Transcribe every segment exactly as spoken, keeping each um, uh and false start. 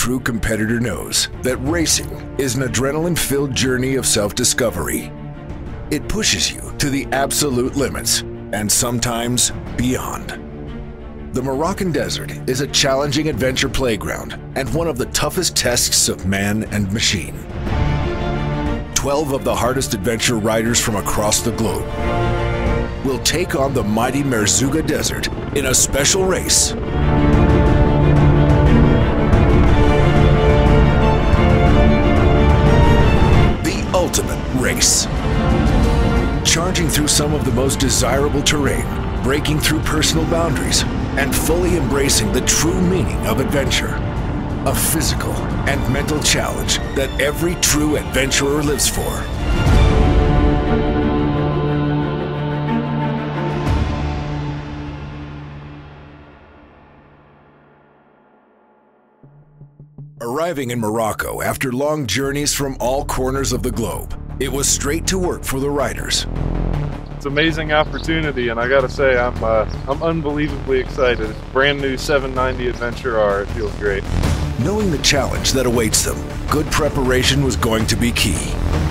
true competitor knows that racing is an adrenaline-filled journey of self-discovery. It pushes you to the absolute limits and sometimes beyond. The Moroccan desert is a challenging adventure playground and one of the toughest tests of man and machine. Twelve of the hardest adventure riders from across the globe will take on the mighty Merzouga Desert in a special race. The Ultimate Race. Charging through some of the most desirable terrain, breaking through personal boundaries, and fully embracing the true meaning of adventure. A physical and mental challenge that every true adventurer lives for. Arriving in Morocco after long journeys from all corners of the globe, it was straight to work for the riders. It's an amazing opportunity, and I gotta say, I'm uh, I'm unbelievably excited. It's a brand new seven ninety Adventure R. It feels great. Knowing the challenge that awaits them, good preparation was going to be key.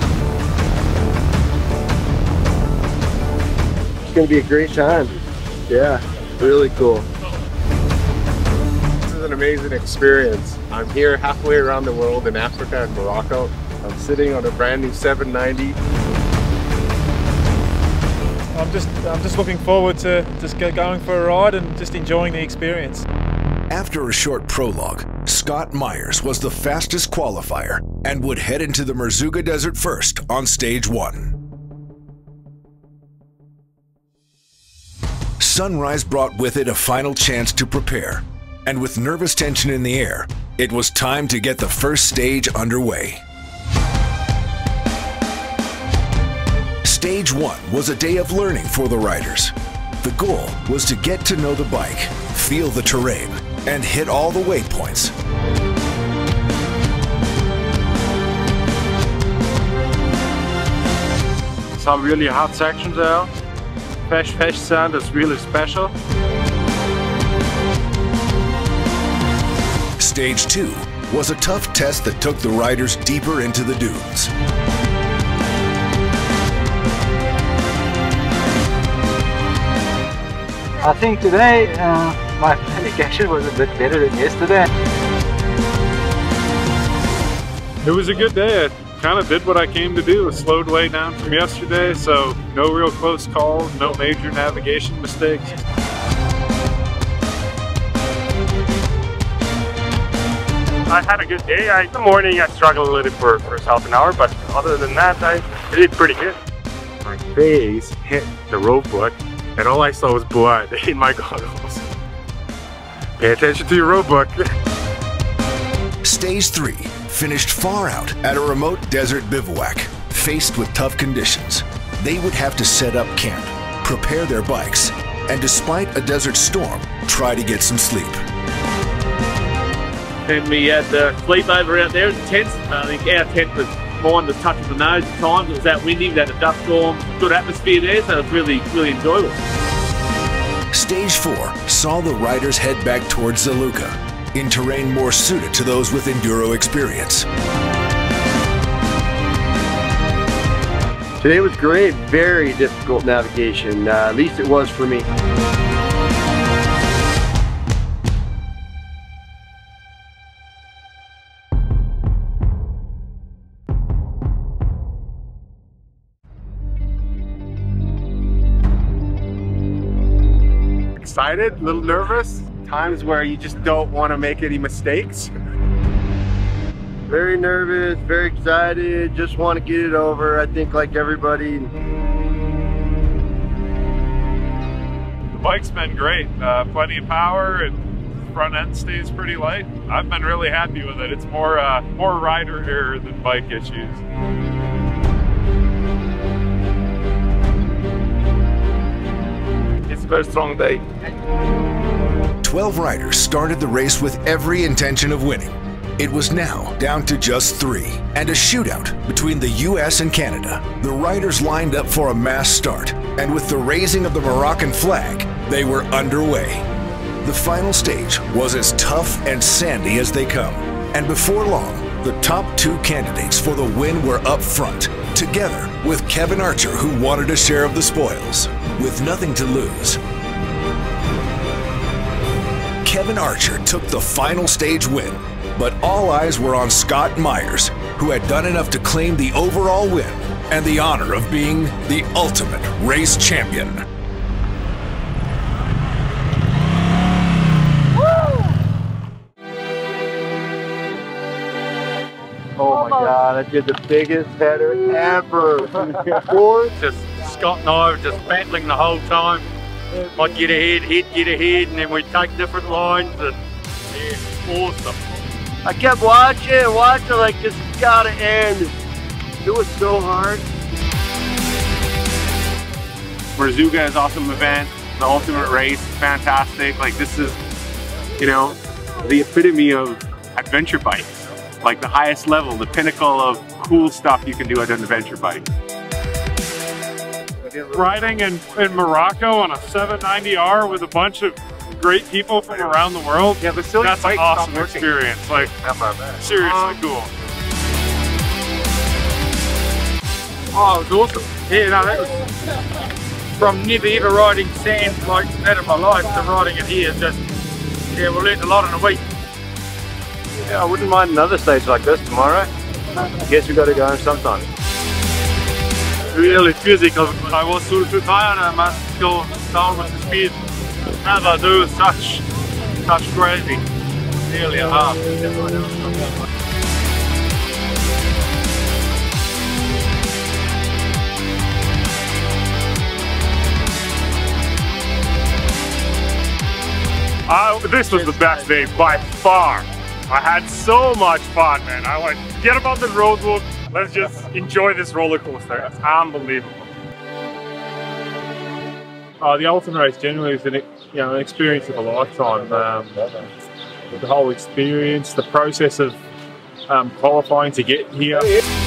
It's going to be a great time. Yeah, really cool. This is an amazing experience. I'm here halfway around the world in Africa and Morocco. I'm sitting on a brand new seven ninety. I'm just, I'm just looking forward to just get going for a ride and just enjoying the experience. After a short prologue, Scott Myers was the fastest qualifier and would head into the Merzouga Desert first on stage one. Sunrise brought with it a final chance to prepare, and with nervous tension in the air, it was time to get the first stage underway. Stage one was a day of learning for the riders. The goal was to get to know the bike, feel the terrain, and hit all the waypoints. Some really hard sections there. Fresh, fresh sand is really special. Stage two was a tough test that took the riders deeper into the dunes. I think today uh, my medication was a bit better than yesterday. It was a good day. I kind of did what I came to do. It slowed way down from yesterday, so no real close calls, no major navigation mistakes. I had a good day. I, in the morning I struggled a little for, for half an hour, but other than that I did pretty good. My face hit the roadblock and all I saw was blood in my goggles. Pay attention to your roadbook. Stage three finished far out at a remote desert bivouac. Faced with tough conditions, they would have to set up camp, prepare their bikes, and despite a desert storm, try to get some sleep. And we had the sleep over out there in the tents. I think our tent was more on the touch of the nose at times. It was that windy, we had a dust storm, good atmosphere there, so it was really, really enjoyable. Stage four saw the riders head back towards Zaluka, in terrain more suited to those with enduro experience. Today was great, very difficult navigation, uh, at least it was for me. Excited, a little nervous. Times where you just don't want to make any mistakes. Very nervous, very excited, just want to get it over, I think like everybody. The bike's been great, uh, plenty of power, and front end stays pretty light. I've been really happy with it. It's more, uh, more rider error than bike issues. It's a very strong day. Twelve riders started the race with every intention of winning. It was now down to just three, and a shootout between the U S and Canada. The riders lined up for a mass start, and with the raising of the Moroccan flag, they were underway. The final stage was as tough and sandy as they come, And before long, the top two candidates for the win were up front, together with Kevin Archer, who wanted a share of the spoils. With nothing to lose, Kevin Archer took the final stage win, but all eyes were on Scott Myers, who had done enough to claim the overall win and the honor of being the ultimate race champion. Oh my God, I did the biggest header ever. Fourth. Just Scott and I were just battling the whole time. I'd get ahead, he'd get ahead, and then we'd take different lines, and yeah, awesome. I kept watching and watching like this gotta end. It was so hard. Brazuca is awesome event. The ultimate race, fantastic. Like this is, you know, the epitome of adventure bikes. Like the highest level, the pinnacle of cool stuff you can do at an adventure bike. Riding in, in Morocco on a seven ninety R with a bunch of great people from around the world, Yeah, but still, that's an awesome experience. Like, seriously Um, cool. Oh, it was awesome. Yeah, no, that was from never ever riding sand like that in my life to riding it here. Just, yeah, we learned a lot in a week. Yeah, I wouldn't mind another stage like this tomorrow. I guess we got to go home sometime. Really physical. I was super tired. I must go down with the speed. Never do such, such crazy. Really hard. Uh, this was the best day by far. I had so much fun, man. I went, get about the road book. Let's just enjoy this roller coaster. It's unbelievable. Uh, the ultimate race generally is an, you know, an experience of a lifetime. Um, the whole experience, the process of um, qualifying to get here.